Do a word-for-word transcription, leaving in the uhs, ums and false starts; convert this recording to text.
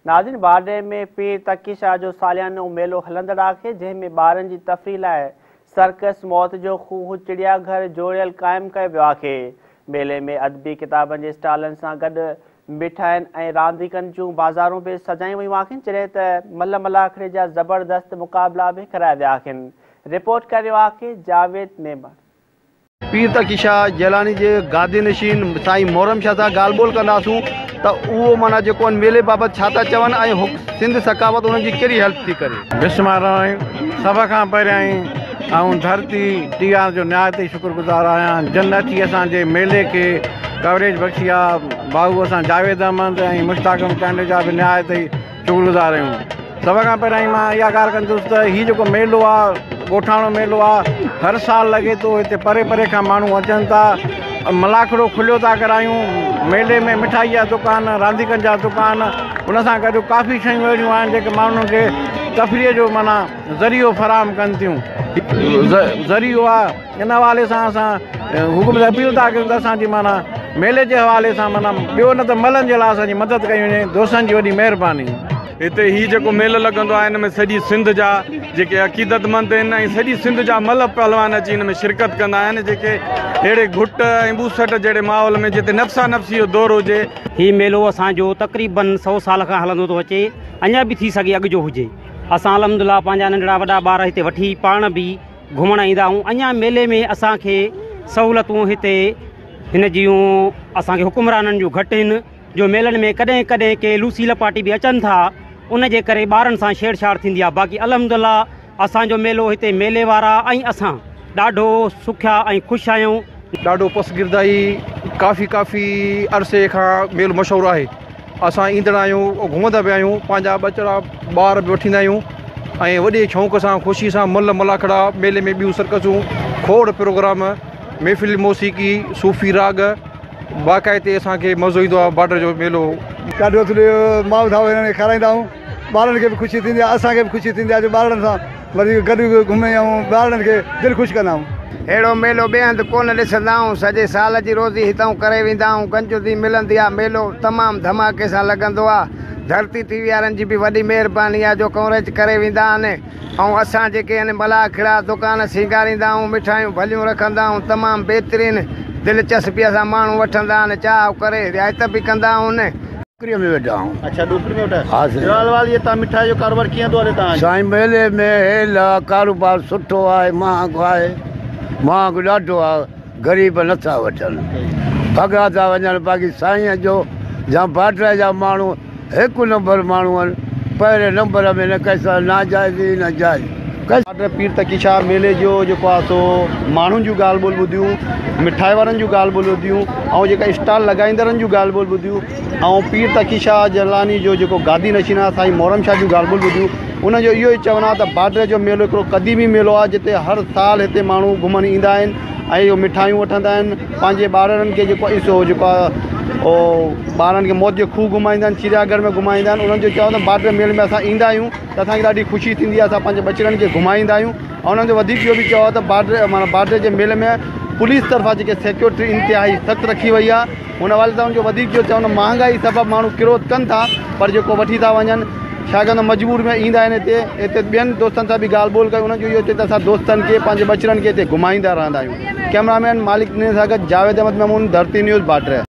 नाज़रीन, बाडे में पीर तकी शाह जो सालियानो मेलो हलंदड़ आहे, जंहिंमें ॿारनि जी तफ़रीह लाइ सर्कस, मौत जो खूह, चिड़ियाघर जोड़ियल क़ाइमु कयो वियो आहे। मेले में अदबी किताबनि जे स्टॉलनि सां गॾु मिठाइनि ऐं रांदीगनि जूं बाज़ारूं बि सजायूं वयूं आहिनि, जॾहिं त मल मलाखड़े जा ज़बरदस्त मुक़ाबला बि कराया विया आहिनि। रिपोर्ट करियो आहे जावेद मेमन। पीर तकी शाह जलानी जे गादी नशीन साईं मोहरम शाह सां ॻाल्हि ॿोल कंदासूं त उहो माना जेको मेले बाबति छा था चवनि ऐं सिंध सकावत उन्हनि जी कहिड़ी हेल्प थी करे। बिस्मार सभ खां पहिरियां ई ऐं धरती टीआर जो न्याय ते शुक्रगुज़ार आहियां। जन्नती असांजे मेले खे कवरेज बख़्शी आहे। भाऊ असां जावेद अहमद ऐं मुश्ताक कैंडे जा बि न्याय ते शुक्रगुज़ार आहियूं। सभ खां पहिरियां ई मां इहा ॻाल्हि कंदुसि त हीउ जेको मेलो आहे, ॻोठाणो मेलो आहे, हर साल लॻे थो। हिते परे परे खां माण्हू अचनि था। मलाखड़ो खुलियो था करायूं। मेले में मिठाई जा दुकान, रांदीगनि जा दुकान, उन सां गॾु काफ़ी शयूं अहिड़ियूं आहिनि जेके माण्हुनि खे तफ़रीह जो माना ज़रियो फ़राहम कनि थियूं। ज़रियो आहे। इन हवाले सां असां हुकूमत अपील था कयूं त असांजी माना मेले जे हवाले सां माना ॿियो न त मलनि जे लाइ असांजी मदद कई वञे। दोस्तनि जी वॾी महिरबानी। हिते ही जेको मेलो लॻंदो आहे, हिन में सॼी सिंध जा जेके अक़ीदतमंद आहिनि ऐं सॼी सिंध जा मल पहलवान अची हिन में शिरकत कंदा आहिनि, जेके अहिड़े घुट ऐं बूसट जहिड़े माहौल में जिते नफ़्सा नफ़्सी जो दौर हुजे। हीउ मेलो असांजो तक़रीबन सौ साल खां हलंदो थो अचे, अञा बि थी सघे अॻु जो हुजे। असां अलहमदुलिल्लाह पंहिंजा नंढड़ा वॾा ॿार हिते वठी पाण बि घुमणु ईंदा आहियूं। अञा मेले में असांखे सहूलियतूं हिते हिन जूं असांखे हुकुमराननि जूं घटि आहिनि, जो मेलनि में कॾहिं कॾहिं के लूसी लपाटी बि अचनि था, उन जे करे ॿारनि सां छेड़छाड़ थींदी आहे। बाक़ी अलहमदुलिल्लाह असांजो मेलो हिते मेले वारा ऐं असां ॾाढो सुखिया ऐं ख़ुशि आहियूं। ॾाढो पसगिरदाई काफ़ी काफ़ी अरसे खां मेलो मशहूरु आहे। असां ईंदड़ आहियूं, घुमंदा बि आहियूं, पंहिंजा ॿचड़ा ॿार बि वठींदा आहियूं ऐं वॾे शौक़ सां ख़ुशी सां मल मलाखड़ा मेले में ॿियूं सर्कसूं, खोड़ प्रोग्राम, महफ़िल मौसीक़ी, सूफ़ी राग, बाक़ाइदे असांखे मज़ो ईंदो आहे। बाडर जो मेलो ॾाढो माउ धाउ हिन खाराईंदा आहियूं। ॿारनि खे बि ख़ुशी थींदी आहे, असांखे बि ख़ुशी थींदी आहे जो ॿारनि सां वरी गॾु घुमे ऐं ॿारनि खे दिलि ख़ुशि कंदा आहियूं। अहिड़ो मेलो ॿिए हंधि कोन ॾिसंदा आहियूं। सॼे साल जी रोज़ी हितां करे वेंदा आहियूं। गंजूदी मिलंदी आहे। मेलो तमामु धमाके सां लॻंदो आहे। धरती टीवी वारनि जी बि वॾी महिरबानी आहे जो कवरेज करे वेंदा आहिनि। ऐं असां जेके आहिनि मलाखड़ा दुकान सींगारींदा आहियूं, मिठाइयूं भलियूं रखंदा आहियूं, तमामु बहितरीनु दिलचस्पीअ सां माण्हू वठंदा आहिनि, चाह करे रिआयत बि कंदा आहिनि। में वेठा आहियूं। अच्छा, डोकरी में वेठा। हा जलालवाल ये तव्हां मिठाई जो कारोबार कीअं थो हले तव्हां? साईं मेले में हेल आहे, कारोबार सुठो आहे, महांगो आहे, महांगो ॾाढो आहे। ग़रीब नथा वठनि, भॻा था वञनि। बाक़ी साईं जो या बाडर जा माण्हू हिकु नंबर माण्हू आहिनि। पहिरें नंबर में न कंहिंसां नाजाइज़ी न जाइज़। बाडर पीर तकी शाह मेले जो जेको आहे सो माण्हुनि जूं ॻाल्हि ॿोल ॿुधियूं, मिठाई वारनि जूं ॻाल्हि ॿोल ॿुधियूं ऐं जेका स्टॉल लॻाईंदड़नि जूं ॻाल्हि ॿोल ॿुधियूं ऐं पीर तकी शाह जलानी जो जेको गादी नशीन आहे साईं मोहरम शाह जूं ॻाल्हि ॿोल ॿुधियूं। उनजो इहो ई चवणु आहे त बाडर जो मेलो हिकिड़ो क़दीमी मेलो आहे, जिते हर साल हिते माण्हू घुमणु ईंदा आहिनि ऐं इहो मिठाइयूं वठंदा आहिनि। पंहिंजे ॿारनि खे जेको ॾिसो जेको आहे उहो ॿारनि खे मौत जो खूह घुमाईंदा आहिनि, चिड़ियाघर में घुमाईंदा आहिनि। उन्हनि जो चवंदा आहिनि बाडर मेले में असां ईंदा आहियूं त असांखे ॾाढी ख़ुशी थींदी आहे। असां पंहिंजे ॿचड़नि खे घुमाईंदा आहियूं। ऐं उन्हनि जो वधीक इहो बि चयो आहे त बाडर माना बाडर जे मेले में पुलिस तरफ़ां जेके सिक्योरिटी इंतिहाई सख़्तु रखी वई आहे। हुन हवाले सां उनजो वधीक इहो चवंदो महांगाई सबबु माण्हू किरोध कनि था, पर जेको वठी था वञनि छाकाणि त मजबूर में ईंदा आहिनि हिते। हिते ॿियनि दोस्तनि सां बि ॻाल्हि ॿोल कयूं। उन्हनि जो इहो चए त असां दोस्तनि खे पंहिंजे ॿचड़नि खे हिते घुमाईंदा रहंदा आहियूं। कैमरामैन मालिक ने सां गॾु जावेद अहमद महमूद, धरती न्यूज़, बाडर।